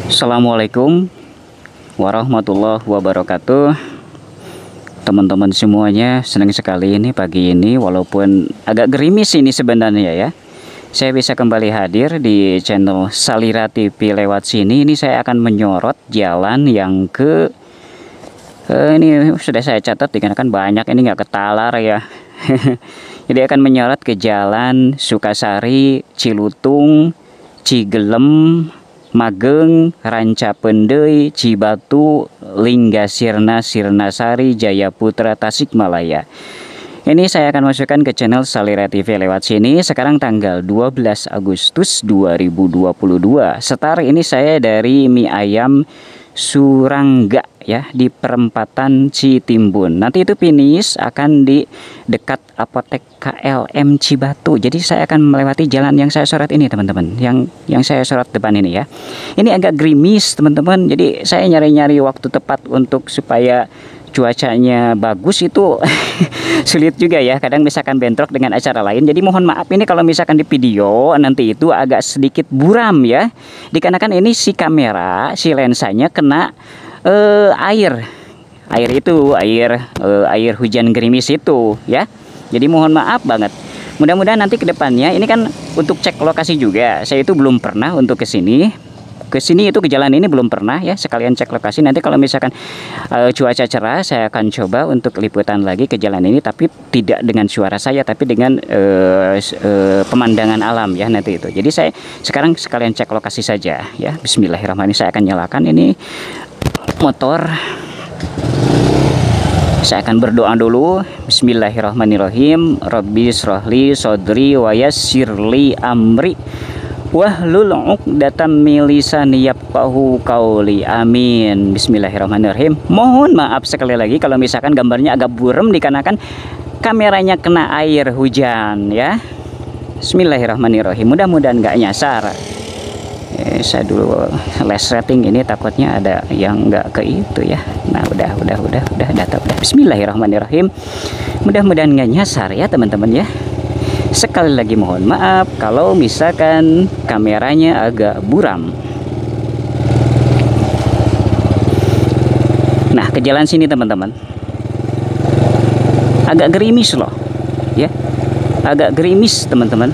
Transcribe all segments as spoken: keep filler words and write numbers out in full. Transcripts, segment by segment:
Assalamualaikum warahmatullahi wabarakatuh. Teman-teman semuanya, senang sekali ini pagi ini walaupun agak gerimis ini sebenarnya ya. Saya bisa kembali hadir di channel Salira T V lewat sini. Ini saya akan menyorot jalan yang ke eh, ini sudah saya catat dikarenakan banyak ini nggak ketalar ya. Jadi akan menyorot ke jalan Sukasari, Cilutung, Cigelem, Mageng, Rancapendei, Cibatu, Linggasirna, Sirnasari, Jayaputra, Tasikmalaya. Ini saya akan masukkan ke channel Salira T V lewat sini. Sekarang tanggal dua belas Agustus dua ribu dua puluh dua. Start ini saya dari mie ayam Surangga ya, di perempatan Citimbun. Nanti itu finish akan di dekat apotek K L M Cibatu. Jadi saya akan melewati jalan yang saya sorot ini teman-teman, yang yang saya sorot depan ini ya. Ini agak gerimis teman-teman, jadi saya nyari-nyari waktu tepat untuk supaya cuacanya bagus itu sulit juga ya, kadang misalkan bentrok dengan acara lain. Jadi mohon maaf ini kalau misalkan di video nanti itu agak sedikit buram ya, dikarenakan ini si kamera, si lensanya kena eh, air air itu air eh, air hujan gerimis itu ya. Jadi mohon maaf banget. Mudah-mudahan nanti kedepannya ini kan untuk cek lokasi juga, saya itu belum pernah untuk kesini ke sini itu ke jalan ini belum pernah ya, sekalian cek lokasi. Nanti kalau misalkan uh, cuaca cerah saya akan coba untuk liputan lagi ke jalan ini, tapi tidak dengan suara saya, tapi dengan uh, uh, pemandangan alam ya nanti itu. Jadi saya sekarang sekalian cek lokasi saja ya. Bismillahirrahmanirrahim, saya akan nyalakan ini motor. Saya akan berdoa dulu. Bismillahirrahmanirrahim. Rabbi shrahli sodri wa yassirli amri wahlul 'uqdatam min lisani yafqahu qauli. Amin. Bismillahirrahmanirrahim. Mohon maaf sekali lagi kalau misalkan gambarnya agak buram dikarenakan kameranya kena air hujan ya. Bismillahirrahmanirrahim. Mudah-mudahan nggak nyasar. Eh, saya dulu les rating ini takutnya ada yang nggak ke itu ya. Nah udah udah udah udah data udah. Bismillahirrahmanirrahim. Mudah-mudahan nggak nyasar ya teman-teman ya. Sekali lagi mohon maaf kalau misalkan kameranya agak buram. Nah ke jalan sini teman-teman, agak gerimis loh ya, agak gerimis teman-teman.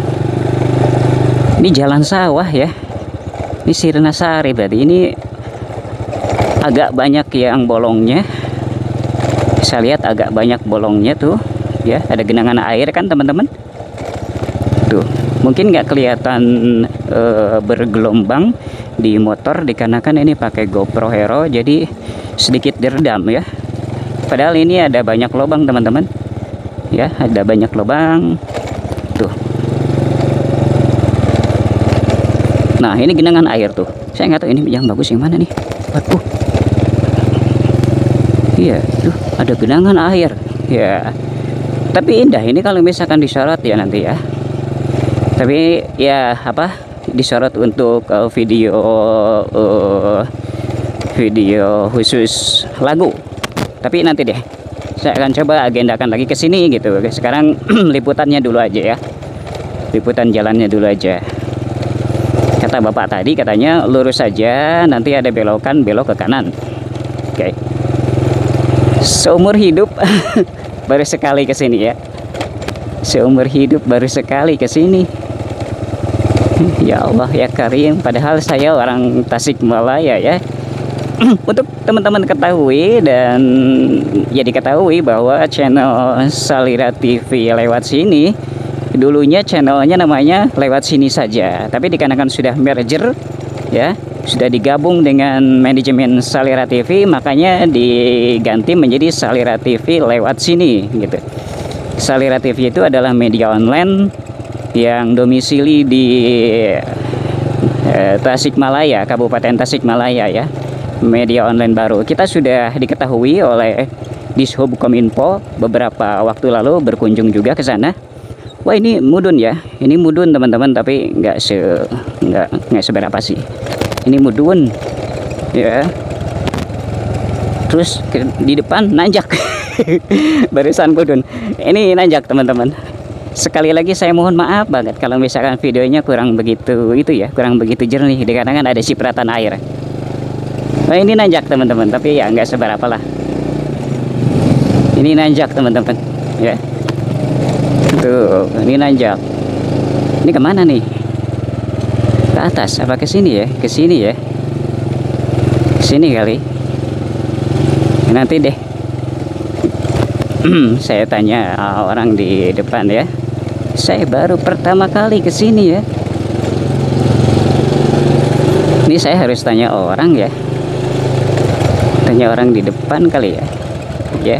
Ini jalan sawah ya, ini Sirnasari berarti. Ini agak banyak yang bolongnya, saya lihat agak banyak bolongnya tuh ya, ada genangan air kan teman-teman tuh. Mungkin nggak kelihatan e, bergelombang di motor dikarenakan ini pakai GoPro Hero, jadi sedikit diredam ya. Padahal ini ada banyak lubang teman-teman ya, ada banyak lubang tuh. Nah ini genangan air tuh, saya nggak tahu ini yang bagus yang mana nih. Waduh, iya tuh ada genangan air ya. Tapi indah ini kalau misalkan disorot ya nanti ya. Tapi ya apa, disorot untuk uh, video uh, video khusus lagu. Tapi nanti deh saya akan coba agendakan lagi ke sini gitu. Sekarang liputannya dulu aja ya, liputan jalannya dulu aja. Kata bapak tadi katanya lurus saja, nanti ada belokan, belok ke kanan. Oke okay. Seumur hidup baru sekali ke sini ya. Seumur hidup baru sekali ke sini. Ya Allah ya Karim, padahal saya orang Tasikmalaya ya. Untuk teman-teman ketahui dan ya diketahui bahwa channel Salira T V lewat sini dulunya channelnya namanya lewat sini saja, tapi dikarenakan sudah merger ya, sudah digabung dengan manajemen Salira T V, makanya diganti menjadi Salira T V lewat sini gitu. Salira T V itu adalah media online yang domisili di eh, Tasikmalaya, Kabupaten Tasikmalaya ya. Media online baru. Kita sudah diketahui oleh Dishubkominfo beberapa waktu lalu, berkunjung juga ke sana. Wah ini mudun ya, ini mudun teman-teman, tapi nggak se nggak nggak seberapa sih. Ini mudun ya. Terus ke, di depan nanjak. Barisan mudun. Ini nanjak teman-teman. Sekali lagi saya mohon maaf banget kalau misalkan videonya kurang begitu itu ya, kurang begitu jernih dikarenakan ada cipratan air. Nah, ini nanjak teman-teman, tapi ya nggak seberapa lah. Ini nanjak teman-teman, ya. Tuh, ini nanjak. Ini kemana nih? Ke atas apa ke sini ya? Ke sini ya. Ke sini kali. Nanti deh. Saya tanya orang di depan ya. Saya baru pertama kali ke sini ya. Ini saya harus tanya orang ya. Tanya orang di depan kali ya. Ya.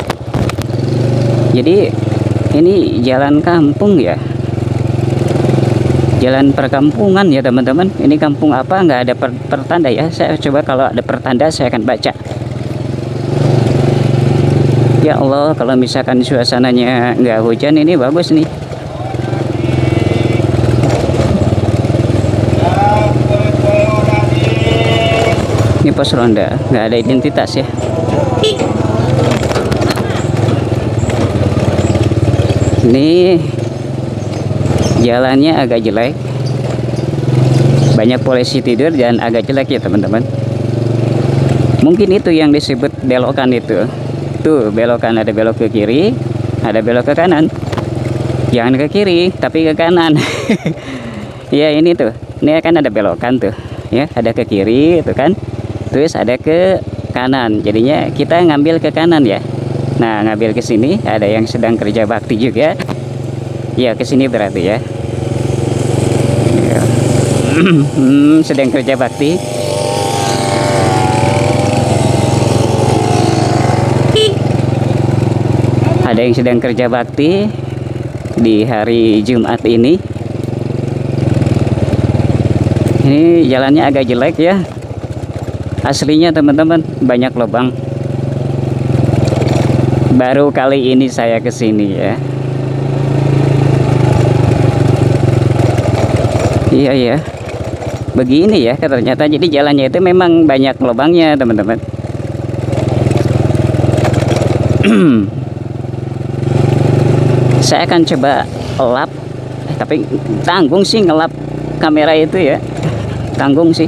Jadi ini jalan kampung ya. Jalan perkampungan ya teman-teman. Ini kampung apa? Nggak ada per pertanda ya. Saya coba kalau ada pertanda saya akan baca. Ya Allah, kalau misalkan suasananya nggak hujan ini bagus nih. Ini pos ronda, nggak ada identitas ya. Ini jalannya agak jelek, banyak polisi tidur dan agak jelek ya teman-teman. Mungkin itu yang disebut belokan itu. Tuh belokan, ada belok ke kiri, ada belok ke kanan. Jangan ke kiri tapi ke kanan. Ya ini tuh, ini akan ada belokan tuh ya, ada ke kiri itu kan, terus ada ke kanan, jadinya kita ngambil ke kanan ya. Nah, ngambil ke sini, ada yang sedang kerja bakti juga ya, ke sini berarti ya. Hmm, sedang kerja bakti. Ada yang sedang kerja bakti di hari Jumat ini. Ini jalannya agak jelek ya. Aslinya teman-teman banyak lubang. Baru kali ini saya kesini ya. Iya ya. Begini ya ternyata, jadi jalannya itu memang banyak lubangnya teman-teman. Saya akan coba lap, eh, tapi tanggung sih ngelap kamera itu ya, tanggung sih.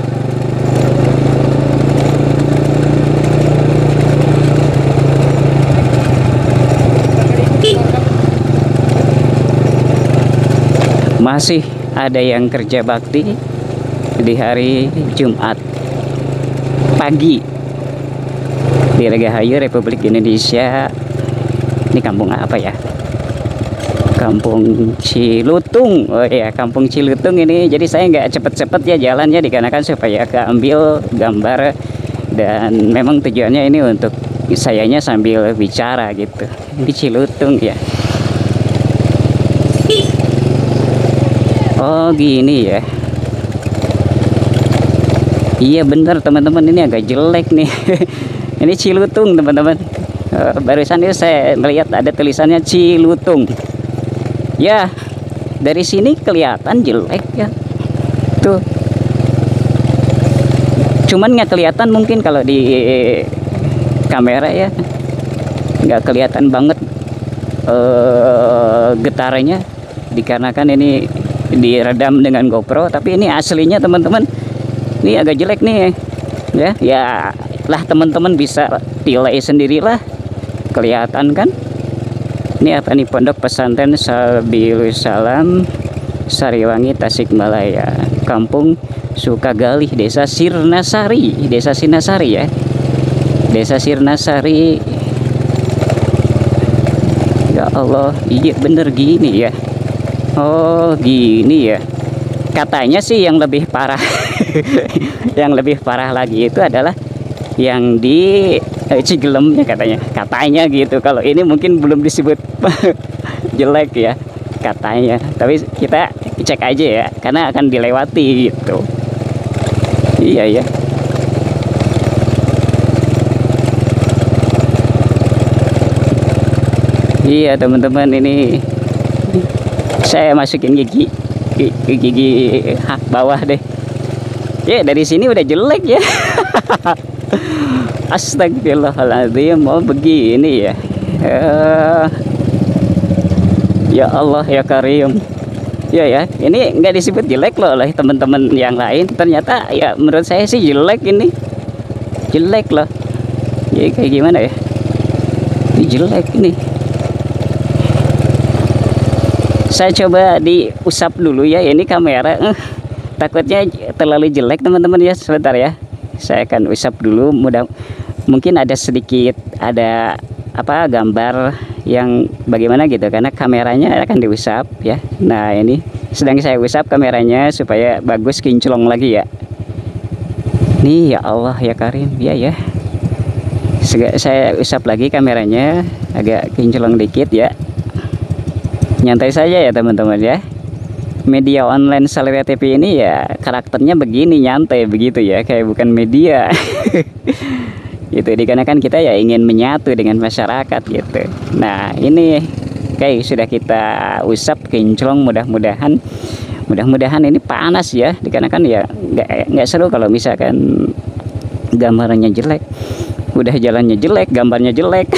Masih ada yang kerja bakti di hari Jumat pagi di Regahayu, Republik Indonesia. Ini kampung apa ya? Kampung Cilutung. Oh iya, Kampung Cilutung ini. Jadi saya nggak cepet-cepet ya jalannya, dikarenakan supaya keambil gambar, dan memang tujuannya ini untuk sayanya sambil bicara gitu. Ini Cilutung ya. Oh gini ya. Iya bener teman-teman, ini agak jelek nih. Ini Cilutung teman-teman. Uh, barusan itu saya melihat ada tulisannya Cilutung. Ya, dari sini kelihatan jelek ya. Tuh. Cuman nggak kelihatan mungkin kalau di kamera ya. Nggak kelihatan banget uh, getarannya, dikarenakan ini diredam dengan GoPro. Tapi ini aslinya teman-teman, ini agak jelek nih ya. Ya lah, teman-teman bisa nilai sendirilah. Kelihatan kan? Ini apa nih? Pondok Pesantren Sabilus Salam, Sariwangi, Tasikmalaya, Kampung Sukagali, Desa Sirnasari, Desa Sirnasari ya, Desa Sirnasari. Ya Allah, iya bener gini ya. Oh gini ya. Katanya sih yang lebih parah, yang lebih parah lagi itu adalah yang di eh, Cigelemnya katanya, katanya gitu. Kalau ini mungkin belum disebut jelek ya katanya, tapi kita cek aja ya, karena akan dilewati gitu. Iya ya. Iya teman-teman, ini saya masukin gigi gigi, gigi hak bawah deh. Ya dari sini udah jelek ya. Astagfirullahaladzim. Oh begini ya. uh, Ya Allah ya Karim. Ya ya, ini nggak disebut jelek loh oleh teman-teman yang lain. Ternyata ya menurut saya sih jelek ini. Jelek loh. Jadi kayak gimana ya? Ini jelek ini. Saya coba diusap dulu ya. Ini kamera. Uh, takutnya terlalu jelek teman-teman ya. Sebentar ya. Saya akan usap dulu. Mudah mungkin ada sedikit ada apa gambar yang bagaimana gitu karena kameranya akan diusap ya. Nah ini sedang saya usap kameranya supaya bagus kinclong lagi ya. Nih ya Allah ya Karim ya ya. Saya usap lagi kameranya agak kinclong dikit ya. Nyantai saja ya teman-teman ya. Media online Salawiyah T V ini ya karakternya begini, nyantai begitu ya, kayak bukan media. Gitu, dikarenakan kita ya ingin menyatu dengan masyarakat gitu. Nah ini kayak sudah kita usap kinclong, mudah-mudahan mudah-mudahan ini panas ya, dikarenakan ya nggak nggak seru kalau misalkan gambarnya jelek, udah jalannya jelek, gambarnya jelek.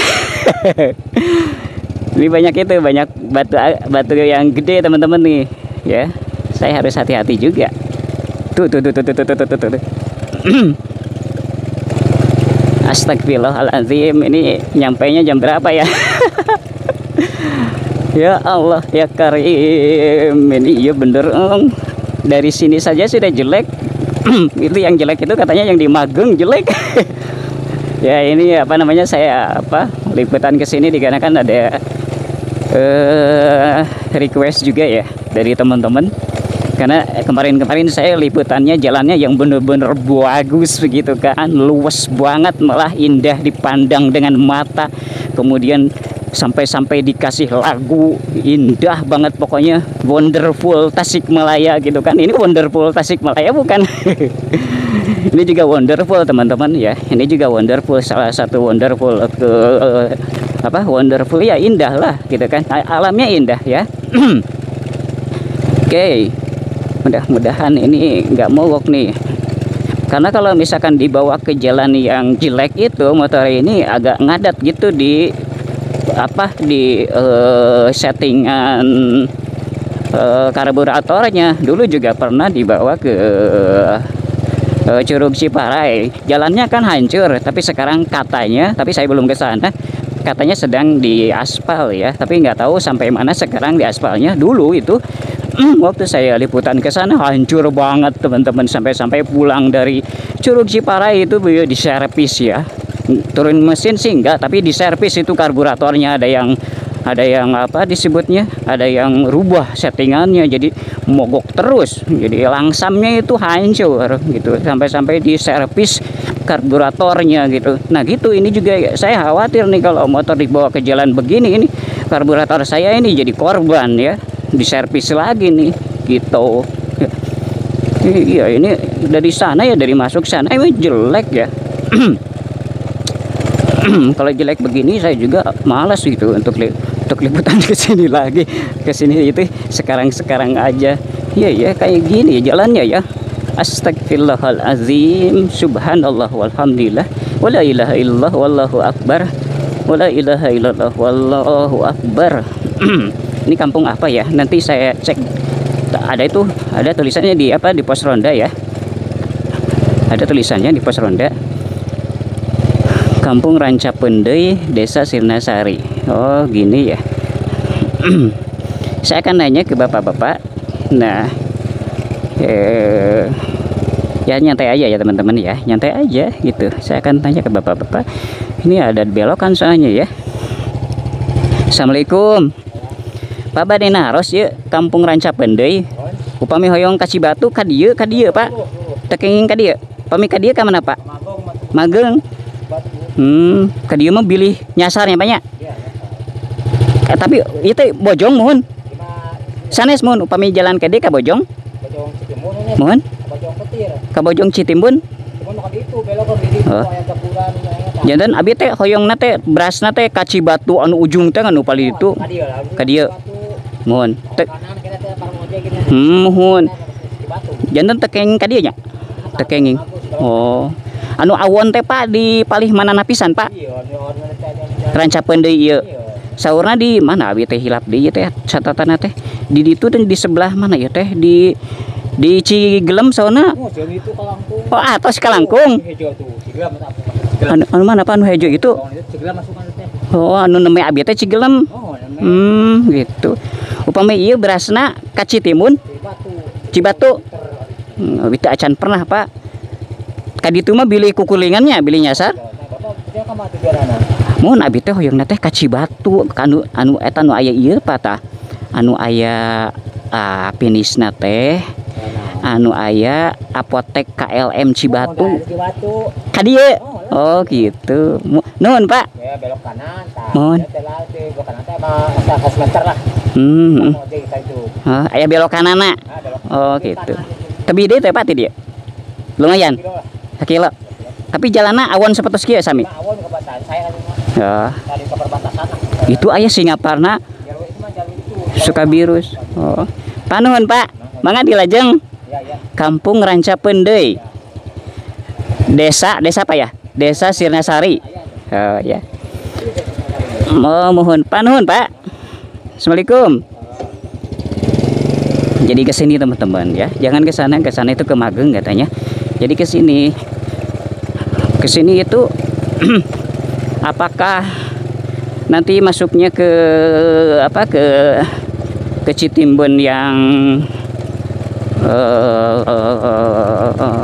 Ini banyak itu banyak batu batu yang gede teman-teman nih ya, saya harus hati-hati juga. Tuh tuh tuh tuh tuh tuh tuh tuh, tuh. Astagfirullahaladzim, ini nyampainya jam berapa ya? Ya Allah ya Karim, ini iya bener um, dari sini saja sudah jelek. Itu yang jelek itu katanya yang di Magelang jelek. Ya ini apa namanya, saya apa liputan ke sini dikarenakan ada uh, request juga ya dari teman-teman. Karena kemarin-kemarin saya liputannya jalannya yang bener-bener bagus begitu kan, luas banget, malah indah dipandang dengan mata. Kemudian sampai-sampai dikasih lagu indah banget, pokoknya wonderful Tasikmalaya gitu kan. Ini wonderful Tasikmalaya bukan? Ini juga wonderful teman-teman ya. Ini juga wonderful, salah satu wonderful ke uh, apa wonderful ya, indah lah gitu kan. Alamnya indah ya. Oke. Okay. Mudah-mudahan ini nggak mogok nih, karena kalau misalkan dibawa ke jalan yang jelek itu motor ini agak ngadat gitu di apa di uh, settingan uh, karburatornya. Dulu juga pernah dibawa ke uh, Curug Ciparai, jalannya kan hancur, tapi sekarang katanya, tapi saya belum ke sana, katanya sedang diaspal ya, tapi nggak tahu sampai mana sekarang diaspalnya. Dulu itu waktu saya liputan ke sana hancur banget teman-teman, sampai-sampai pulang dari Curug Ciparai itu beliau diservis ya, turun mesin sih enggak, tapi diservis itu karburatornya ada yang ada yang apa disebutnya, ada yang rubah settingannya jadi mogok terus, jadi langsamnya itu hancur gitu, sampai-sampai diservis karburatornya gitu. Nah gitu, ini juga ya, saya khawatir nih kalau motor dibawa ke jalan begini, ini karburator saya ini jadi korban ya, diservis lagi nih gitu. Iya ini dari sana ya, dari masuk sana ini jelek ya. Kalau jelek begini saya juga malas gitu untuk li untuk liputan ke sini lagi, ke sini itu sekarang-sekarang aja. Iya ya kayak gini ya jalannya ya. Astagfirullahalazim, subhanallah walhamdulillah, wala ilaha illallah wallahu akbar, wala ilaha illallah wallahu akbar. Ini kampung apa ya? Nanti saya cek. Ada itu, ada tulisannya di apa di pos ronda ya. Ada tulisannya di pos ronda. Kampung Rancapendei, Desa Sirnasari. Oh, gini ya. Saya akan nanya ke bapak-bapak. Nah, eh, ya nyantai aja ya teman-teman ya, nyantai aja gitu. Saya akan tanya ke bapak-bapak. Ini ada belokan soalnya ya. Assalamualaikum. Pak bade naros ya Kampung Rancapendei. Upami hoyong kasih batu ka dieu ka dieu Pak. Tekenging ka dieu. Upami ka dieu ka mana Pak? Magelang. Hmm, ka dieu mah bilih nyasarnya banyak. Eh, tapi itu Bojong mohon. Sanes mohon upami jalan ka dieu ka Bojong. Mohon. Ka Bojong Citimbun. Oh. Jantan abi teh hoyongna teh berasna teh ka Cibatu anu ujung teh anu paling itu. Ka dieu. Mohon. Hmm, mohon. Jantan tekeng ka dieu nya. Tekenging. Oh. Anu awon teh Pak di palih mana napisan Pak? Rancapendei ieu. Saurna di mana abi teh hilap di teh catatan teh di itu dan di sebelah mana ya teh di di Cigelem sauna. Oh, jeung itu Kalangkung. Oh, atas Kalangkung. Hejo tuh, Cigelem eta apa? Anu, anu mana anu hejo itu? Cigelem masukan teh. Oh, anu neme abi teh Cigelem. Oh, namanya Hmm, gitu. Upami ieu berasna ka Citimun, Cibatu. Cibatu. Hmm, abi teh acan pernah, Pak. Ka ditu mah bilih kukulingannya, bilih nyasar. Bapak dia ka mah tujuanana. Mun abi teh hoyongna teh ka Cibatu, anu anu eta nu aya ieu pa tah. Anu aya ah, finisna teh anu aya apotek K L M Cibatu. Cibatu. Ka dieu. Oh, gitu. Mu- Nuhun, Pak. Ya belok kanan tah. Mohon. Ya telah teh belok kanan teh mah seratus meter lah. Hmm. Oh, jadi itu. Oh, aya belok kanana. Ah, belok. Oh, Kiri gitu. kanan. Tapi dia teh Pak ti dia. Lumayan. Kilo lah. Sakilo. Tapi jalanna awan sapertos kieu sami. Nah, awal ke batasan saya kan mah. Ya. Tadi ke perbatasan lah. Itu aya Singaparna Jalur itu mah jalur itu. Sukabirus. Oh. Panuhun, Pak. Mangga dilajeng. Ya, ya. Kampung Rancapeun deui. Desa, desa apa ya? Desa Sirnasari. Oh, ya. Oh, mohon panuhun, Pak. Assalamualaikum. Jadi ke sini teman-teman ya. Jangan ke sana, ke sana itu ke Mageng katanya. Jadi ke sini. Ke sini itu apakah nanti masuknya ke apa ke ke Citimun yang uh, uh, uh, uh,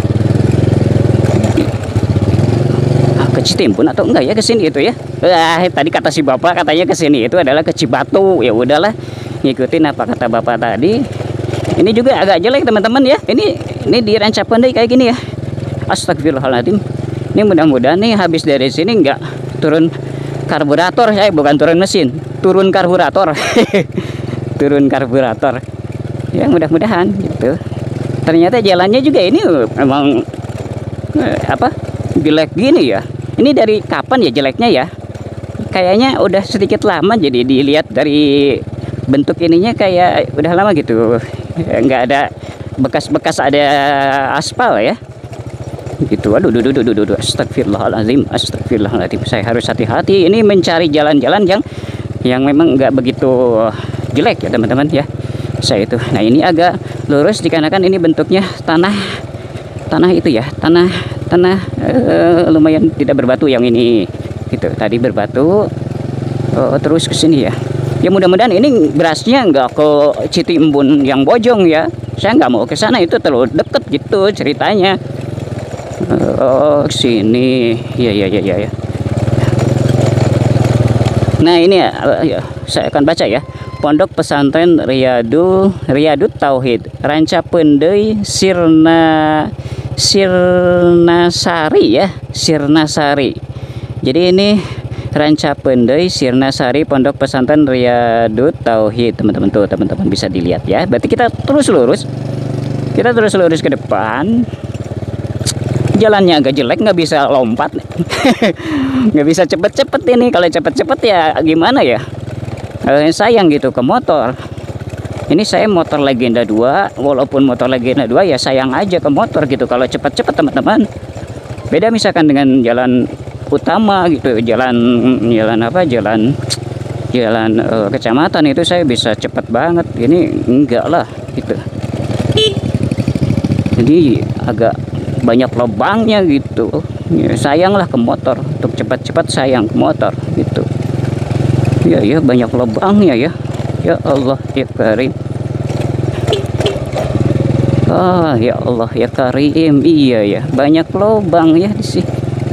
ke Citimun atau enggak ya ke sini itu ya? Ah, tadi kata si bapak katanya ke sini itu adalah ke Cibatu. Ya udahlah, ngikutin apa kata bapak tadi. Ini juga agak jelek teman-teman ya. Ini ini di Rancapeun deui kayak gini ya. Astagfirullahaladzim. Ini mudah-mudahan nih habis dari sini enggak turun karburator, saya bukan turun mesin, turun karburator. Turun karburator. Ya mudah-mudahan gitu. Ternyata jalannya juga ini memang eh, apa? Jelek gini ya. Ini dari kapan ya jeleknya ya? Kayaknya udah sedikit lama jadi dilihat dari bentuk ininya kayak udah lama gitu. Nggak ada bekas-bekas ada aspal ya. Gitu. Aduh, duh, duh, duh, duh, duh. Astagfirullahaladzim, astagfirullahaladzim. Saya harus hati-hati. Ini mencari jalan-jalan yang yang memang nggak begitu jelek ya teman-teman ya. Saya itu. Nah ini agak lurus dikarenakan ini bentuknya tanah tanah itu ya, tanah tanah uh, lumayan tidak berbatu yang ini. Gitu. Tadi berbatu uh, terus ke sini ya. Ya mudah-mudahan ini berasnya nggak ke Citimun yang Bojong ya. Saya nggak mau ke sana, itu terlalu deket gitu ceritanya. Oh sini ya ya ya ya ya. Nah ini ya, ya saya akan baca ya. Pondok Pesantren Riyadul Riyadut Tauhid Rancapeun deui Sirna Sirnasari ya, Sirnasari. Jadi ini Rancapeun deui Sirnasari Pondok Pesantren Riyadut Tauhid. Teman-teman tuh, teman-teman bisa dilihat ya. Berarti kita terus lurus. Kita terus lurus ke depan. Jalannya agak jelek, nggak bisa lompat. Nggak bisa cepet-cepet ini. Kalau cepet-cepet ya gimana ya, eh, sayang gitu ke motor. Ini saya motor Legenda dua. Walaupun motor Legenda dua ya sayang aja ke motor gitu kalau cepet-cepet teman-teman. Beda misalkan dengan jalan utama gitu, jalan jalan apa jalan jalan eh, kecamatan itu saya bisa cepet banget. Ini enggak lah gitu. Jadi agak banyak lubangnya gitu ya, sayanglah ke motor. Untuk cepat-cepat sayang ke motor gitu ya. Ya banyak lubangnya ya. Ya Allah ya Karim. Ah ya Allah ya Karim. Iya ya, banyak lubang ya di sini.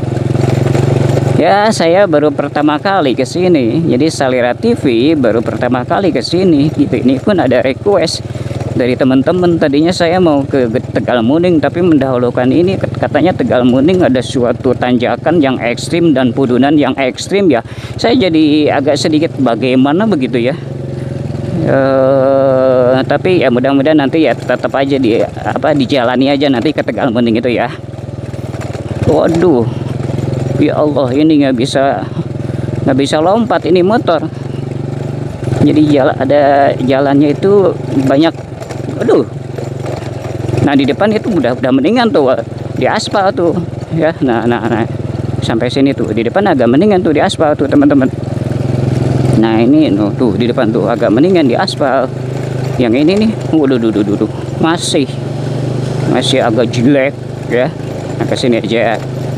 Ya saya baru pertama kali ke sini. Jadi Salira T V baru pertama kali ke sini gitu. Ini pun ada request dari teman-teman. Tadinya saya mau ke Tegalmuning tapi mendahulukan ini, katanya Tegalmuning ada suatu tanjakan yang ekstrim dan pudunan yang ekstrim ya. Saya jadi agak sedikit bagaimana begitu ya. E, tapi ya mudah-mudahan nanti ya tetap aja di apa dijalani aja nanti ke Tegalmuning itu ya. Waduh, ya Allah ini nggak bisa nggak bisa lompat ini motor. Jadi jalan ada jalannya itu banyak. Aduh. Nah di depan itu udah udah mendingan tuh di aspal tuh ya. Nah nah, nah. Sampai sini tuh di depan agak mendingan tuh di aspal tuh teman-teman. Nah ini no, tuh di depan tuh agak mendingan di aspal. Yang ini nih, waduh, duh, duh, duh, duh. masih masih agak jelek ya. Nah, ke sini aja.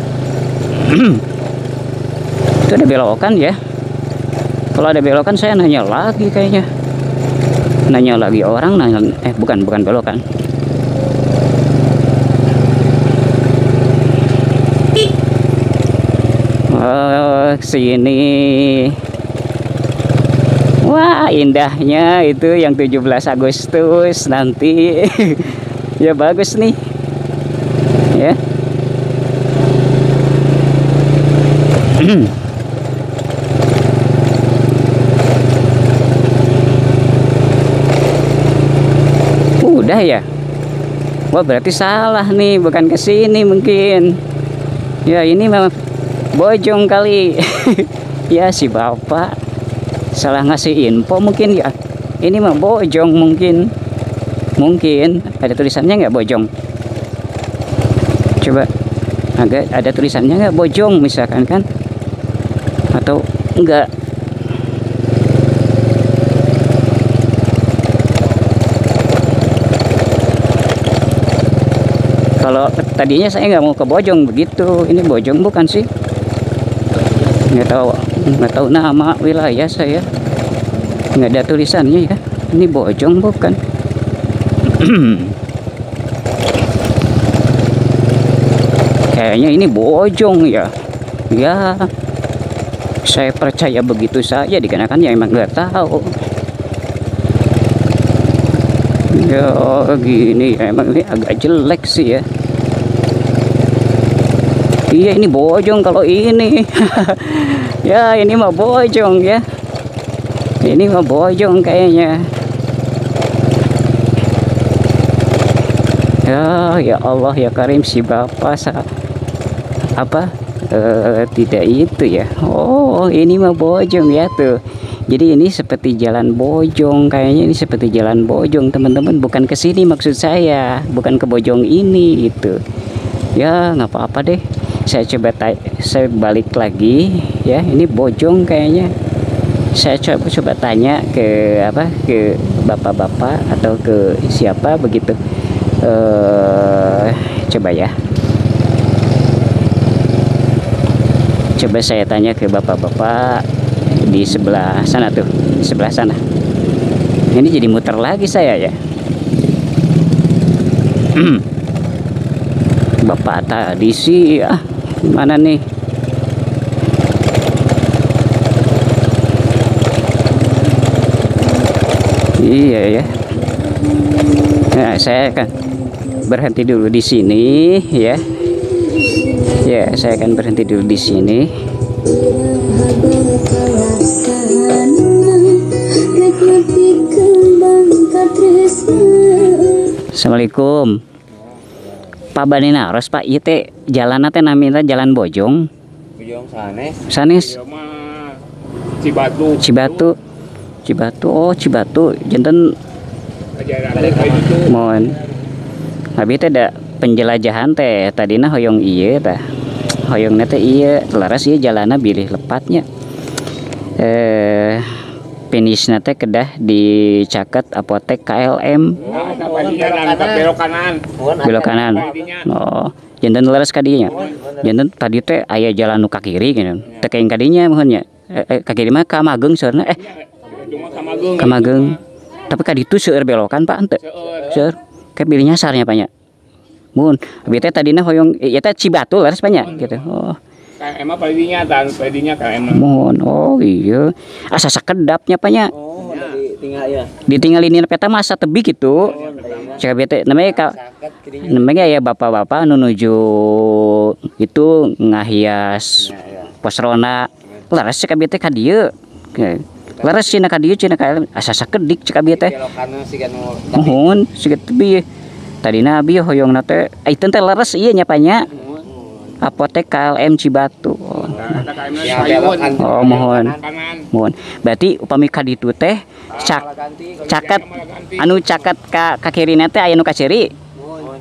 Itu ada belokan ya. Kalau ada belokan saya nanya lagi kayaknya. Nanya lagi orang, nanya, eh bukan bukan belokan. Oh, sini. Wah, indahnya itu yang tujuh belas Agustus nanti. Ya bagus nih. Ya. Udah ya. Wah, berarti salah nih, bukan ke sini mungkin. Ya, ini memang Bojong kali. Ya, si bapak salah ngasih info mungkin ya. Ini mah Bojong mungkin. Mungkin ada tulisannya nggak Bojong? Coba agak ada tulisannya nggak Bojong misalkan kan? Atau enggak? Kalau tadinya saya nggak mau ke Bojong begitu. Ini Bojong bukan sih? Nggak tahu, nggak tahu nama wilayah saya. Nggak ada tulisannya ya. Ini Bojong bukan? Kayaknya ini Bojong ya. Ya, saya percaya begitu saja dikarenakan ya emang nggak tahu. Ya gini ya, emang ini agak jelek sih ya. Iya ini Bojong kalau ini. Ya ini mah Bojong ya. Ini mah Bojong kayaknya. Ya ya Allah ya Karim, si bapak sa apa uh, tidak itu ya. Oh ini mah Bojong ya tuh. Jadi ini seperti jalan Bojong, kayaknya ini seperti jalan Bojong teman-teman, bukan ke sini maksud saya, bukan ke Bojong ini itu. Ya nggak apa-apa deh. Saya coba saya balik lagi ya. Ini Bojong kayaknya. Saya coba coba tanya ke apa ke bapak-bapak atau ke siapa begitu. Uh, coba ya. Coba saya tanya ke bapak-bapak di sebelah sana tuh, di sebelah sana. Ini jadi muter lagi saya ya. Bapak tadi sih ah mana nih? Iya ya. Nah, saya akan berhenti dulu di sini ya. Ya, saya akan berhenti dulu di sini. Assalamualaikum. Pak Bani naros Pak, ieu teh jalanna teh namina Jalan Bojong. Bojong sanes. Sanes. Cibatu. Cibatu. Cibatu. Oh, Cibatu. Janten mohon. Abi teh da penjelajahan teh tadina hoyong ieu tah. Hoyongna teh ieu, laras ieu jalanna bilih lepatnya. Eh finishna teh kedah di Caket Apotek K L M. Belok kanan. Belok kanan. Oh, janten leres ka dinya. Janten tadi teh aya jalan nu ka kiri gitu. Teh kaeng ka dinya mohon nya. Eh, ka kiri mah ka Mageung seurna eh. Ka Mageung. Tapi ka ditu seueur belokan Pak henteu. Seueur. Ke bilih nyasarnya Pak nya. Mun, abi teh tadina hoyong ya teh Cibatu leres Pak nya gitu. Oh. Emang padinya dan padinya K M. Mohon. Oh iya. Asa sakedapnya Pak nya. Oh, ditinggal ya. Ditinggalin peta masa tebi gitu. Cek bete namanya ka, namanya ya bapak-bapak nuju itu ngahias posrona. Laras cek bete ka dieu. Laras cina ka dieu cina ka asa sakedik cek bete. Mohon siga tebi. Tadina abi hoyongna teh ayeuna teh laras ieu nya Pak nya. Apotek K L M Cibatu. Oh, oh mohon. Mohon. Berarti upami ka ditu teh cak caket anu caket ka ka kirina teh aya nu ka ciri.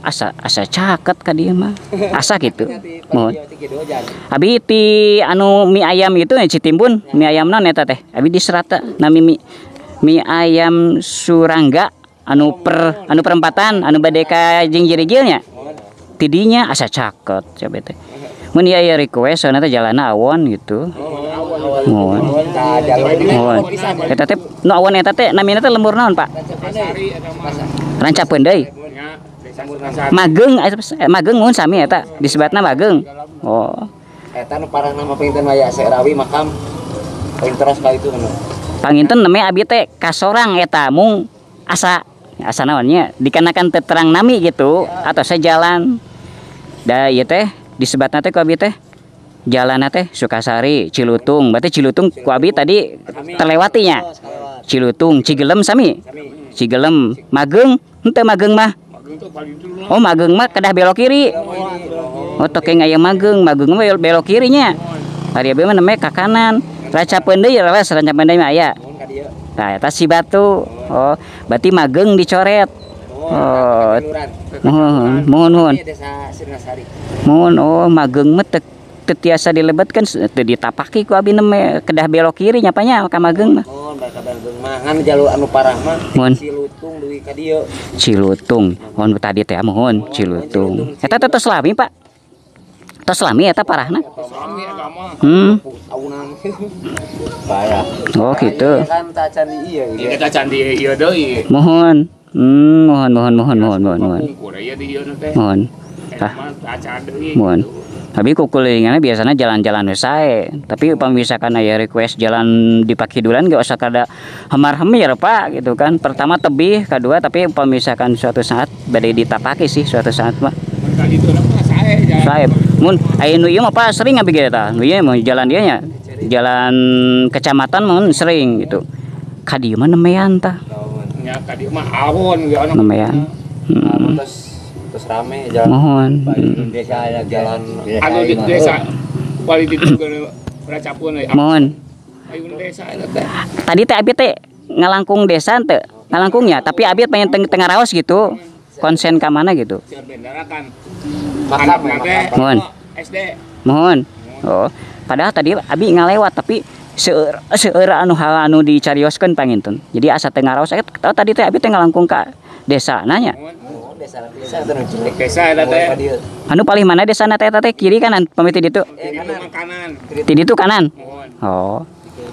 asa asa caket ka dia mah asa gitu mohon abi ti anu mie ayam itu ya Citimbun mie ayam non eta teh abi di serata nami mie, mie ayam Surangga anu per anu perempatan anu bade ka jingjirigilnya tidinya asa caket coba teh mun ieu aya request soalna teh jalanna awon gitu mohon mohon eta teh nu awon eta teh namina teh lembur naon Pak Rancapeun deui Mageng eh, Mageng mun sami eta disebutna Mageng oh eta nu parah nama pinten aya Serawi makam paling teras kali itu anu panginten namanya abi teh kasorang eta mung asa asa naonnya dikarenakan terang nami gitu atau saya jalan da ieu teh disebatna teh ku abi teh jalan teh Sukasari Cilutung berarti Cilutung ku abi tadi terlewatinya Cilutung Cigelem sami Cigelem Mageng henteu Mageng mah oh Mageng mah kedah belok kiri oh tokeng aya Mageng Mageng mah belok kirinya ari abi mah namanya ka kanan Rancapeun deui leres Rancapeun deui mah aya nah eta si batu oh berarti Mageng dicoret oh mohon mohon mohon mohon oh Mageng mah teu tiasa dilebetkeun teu ditapaki ku abi neme kedah belok kiri nyapanya ka Mageng mah mohon bae ka Mageng mah ngan jalur anu parah mah Cilutung duwi ka dieu Cilutung mohon tadi teh mohon Cilutung eta teh tos lami Pak tos lami eta parahna hmm parah oh gitu kan ta candi ieu kita candi ieu deui mohon hmm mohon mohon mohon mohon mohon mohon mohon ah mohon tapi kukulingannya biasanya jalan-jalan sae tapi upami misalkan aya request jalan di Pakidulan gak usah kada hamar-hamir Pak gitu kan pertama tebih kedua tapi upami misalkan suatu saat badai ditapaki sih suatu saat mah sae mun aya nu ieu mah Pak sering abi eta nu ieu mah jalan dia nya jalan kecamatan mun sering gitu ka dieu mah nemean tah nya ka dieu mah awon ge anu nemean hmm. terus terus rame jalan mohon di desa ada jalan anu di desa quality juga Rancapeun euy mohon aya desa eta teh tadi teh abi teh ngalangkung desa teu ngalangkungnya tapi abi pengen teng tengah raos gitu konsen ka mana gitu benderakan makam mohon S D mohon oh padahal tadi abi ngalewat tapi seueur seueur anu hal anu dicarioskeun panginten jadi asa tengah raos eh tadi teh abi teh ngalangkung ka desa nanya desa desa terus desa eta teh anu paling mana desa na teh eta teh kiri kanan pamiti ditu eh kanan ti ditu kanan oh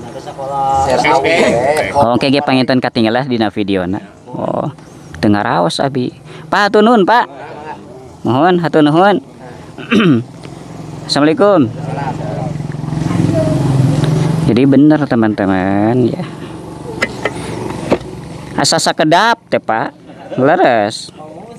oh oke ge panginten katinggalah dina videona oh tengah raos abi Pak hatur nuhun Pak mohon hatur nuhun Assalamualaikum jadi bener teman-teman ya asa sakedap teh Pak leres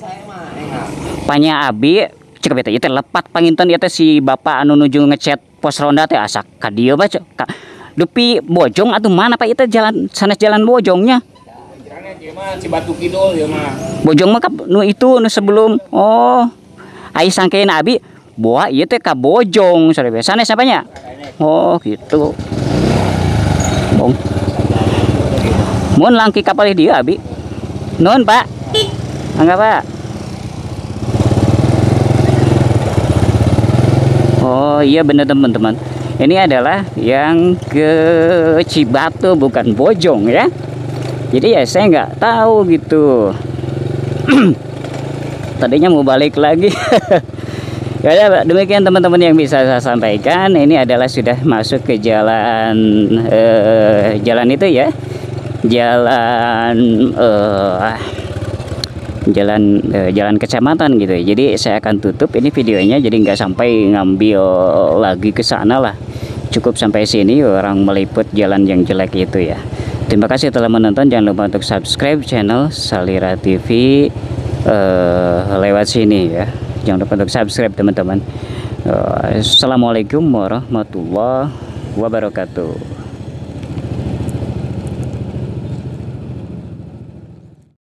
panya abi cek beta ieu teh lepat panginten ieu teh si bapak anu nuju ngechat pos ronda teh asa ka dieu bae depi Bojong atuh mana Pak ieu teh jalan sanes jalan Bojongnya ieu mah Cibatu Kidul ieu mah Bojong mah nu itu nu sebelum oh ai sangkeun abi boa ieu teh ka Bojong sare bae sanes apanya oh gitu bong mun langki kapal dia abi nuhun Pak angga Pak oh iya bener teman-teman ini adalah yang ke Cibatu bukan Bojong ya jadi ya saya nggak tahu gitu tadinya mau balik lagi ya demikian teman-teman yang bisa saya sampaikan ini adalah sudah masuk ke jalan eh, jalan itu ya jalan eh, jalan eh, jalan kecamatan gitu jadi saya akan tutup ini videonya jadi nggak sampai ngambil lagi ke sana lah cukup sampai sini orang meliput jalan yang jelek itu ya terima kasih telah menonton jangan lupa untuk subscribe channel Salira T V eh, lewat sini ya jangan lupa untuk subscribe teman-teman. Assalamualaikum warahmatullahi wabarakatuh.